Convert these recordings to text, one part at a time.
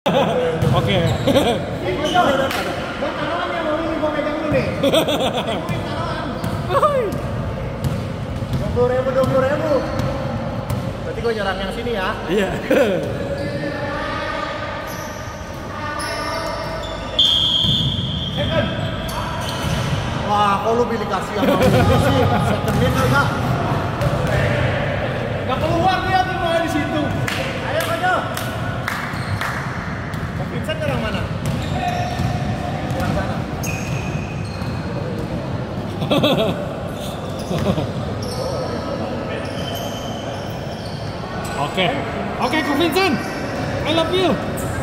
Oke. Gua taruhan yang mau ini gua pegang dulu nih. Taruhan. 20.000. Berarti gua nyerang yang sini ya. Iya. Wah, kok lu pilih kasih yang mau ini sih? Secondin enggak? Gak keluar dia tuh malah di situ. Ayo Kojo. Vincent nyerang mana? Nyerang sana. Oke, Ko Vincent. I love you.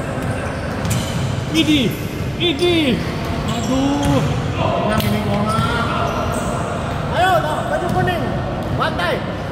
Idi. Aduh. Yang ini gua. Ayo, baju kuning. Bantai.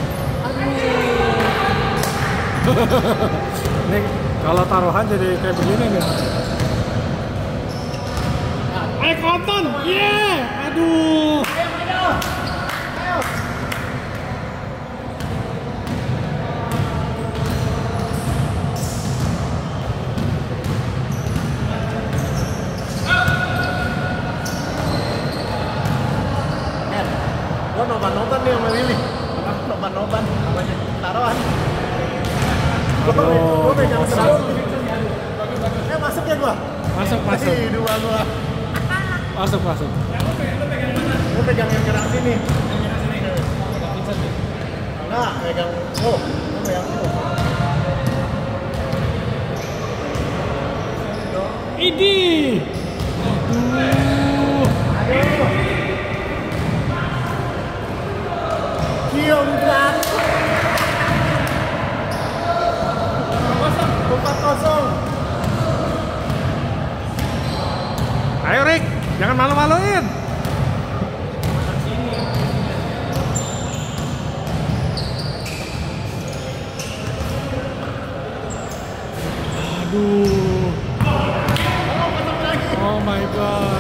Nih, kalau taruhan jadi kayak begini nih. Eric Anton. Aduh. Ayo. Gua noban-noban nih sama Willy. Noban-noban namanya. Taruhan. Gua pegang serang. Masuk ya gua? Masuk. Dua gua. Masuk. Gua pegang yang nyerang sini. Enggak, pegang. Gua pegang itu. Idi. Aduh. Ayo. Kiong dan 4-0. Ayo Rick, jangan malu-maluin. Aduh. Oh my god.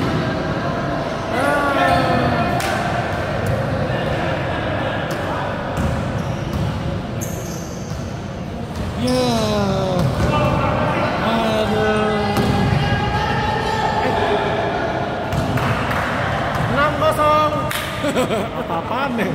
Aduh. 6-0. Apa-apaan nih?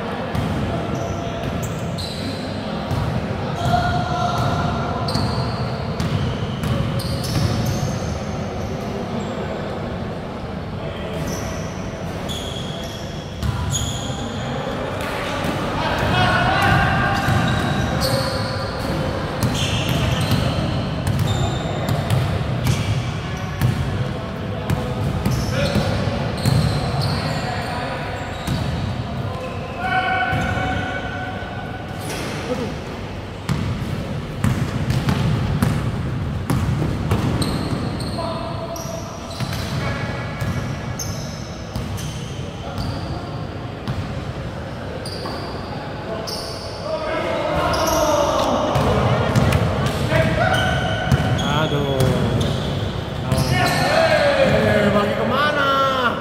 Bagi kemana?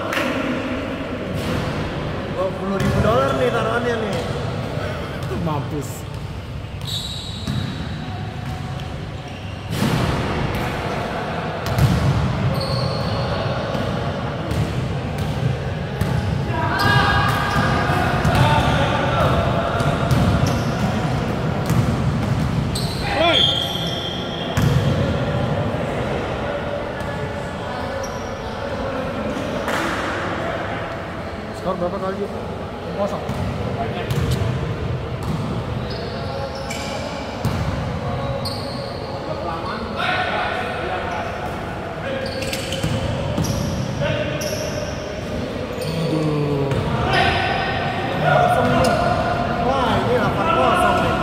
$20.000 nih taruhannya nih. Mampus. Skor berapa kali? 0. Wah, ini 8-0 nih.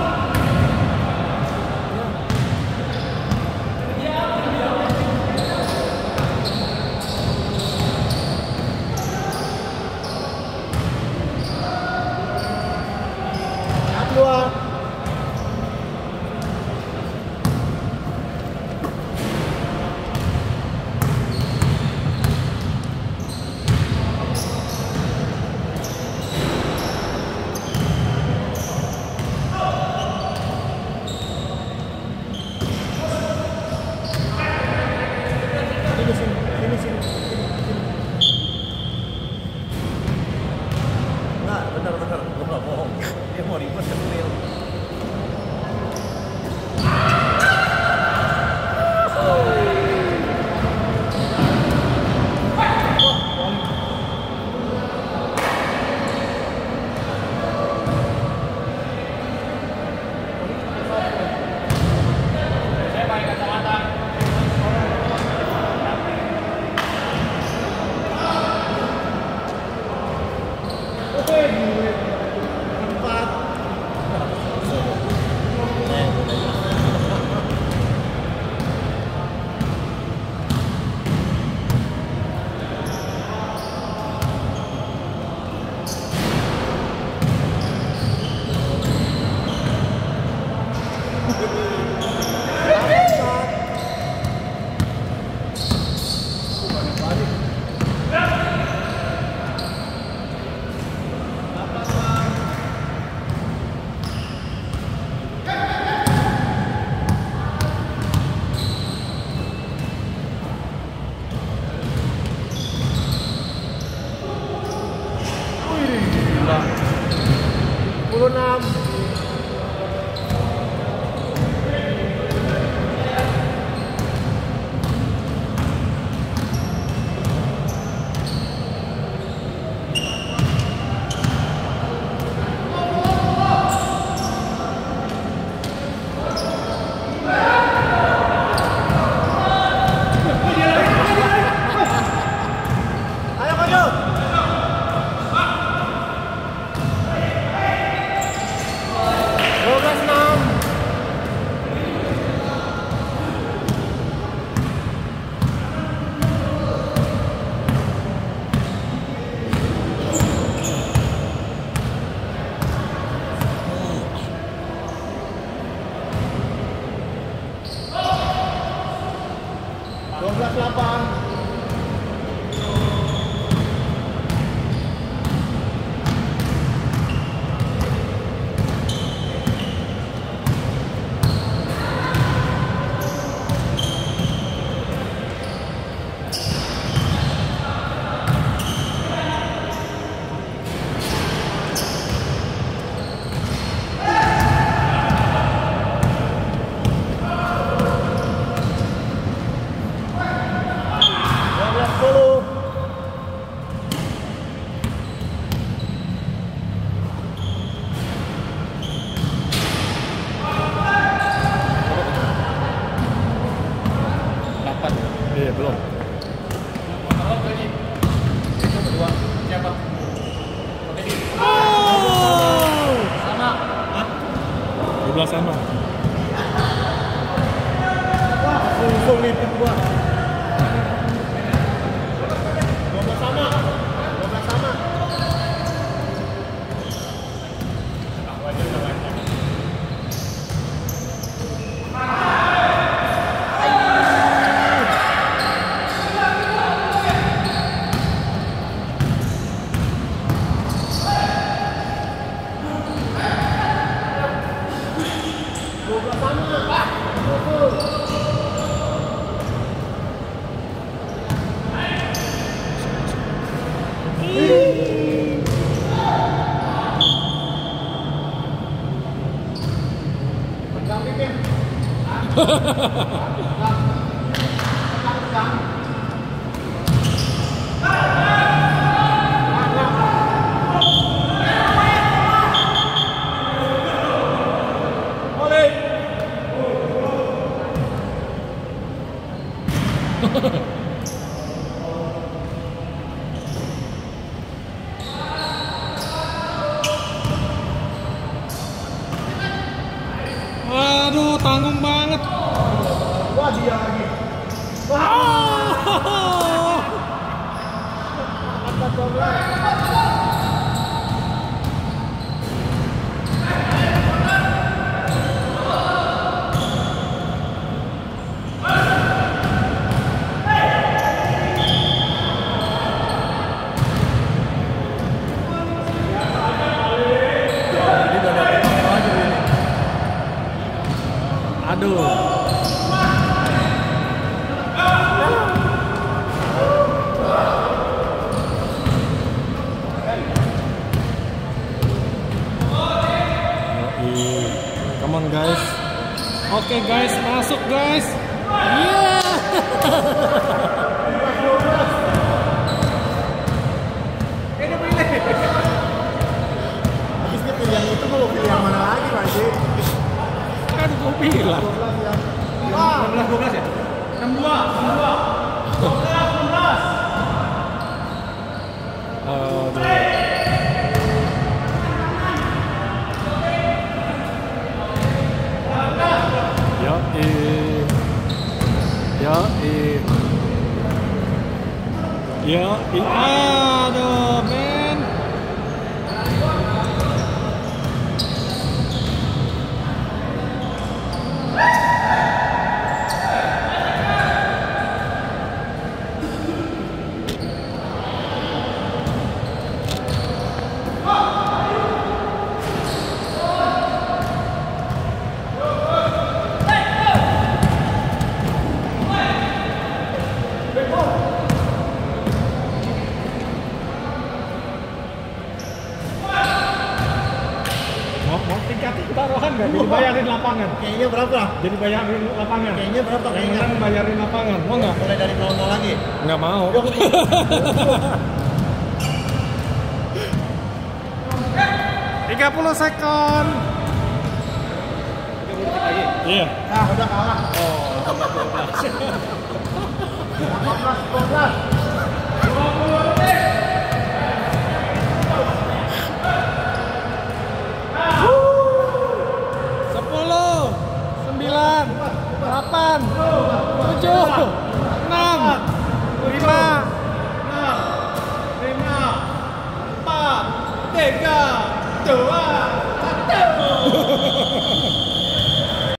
12-8. Iya, belum. Itu berdua. Siapa? Oh! Sama. Hah? 12 sama. Wah, langsung lipit gua. 12 sama. 12 sama. Aduh, tanggung banget. Wah, dia lagi. Wah. Oh! Angkat 12. Aduh. Come on guys. Oke guys, masuk guys. Yeah. Ini pilih. Habis dia pilih yang itu, mau pilih yang mana lagi, Masih? Kan gue bilang. 12 ya. 12 ya? 62. 12. Aduh, men. Mau tingkatin taruhan nggak? Jadi bayarin lapangan. Kayaknya berapa? Jadi bayarin lapangan. Kayaknya berapa? Yang menang bayarin lapangan. Mau nggak? Mulai dari 0-0 lagi. Nggak mau. 30 sekon. Iya. Nah, udah kalah. Oh, 18-12. 8, 7, 6, 5, 4, 3, 2, 1.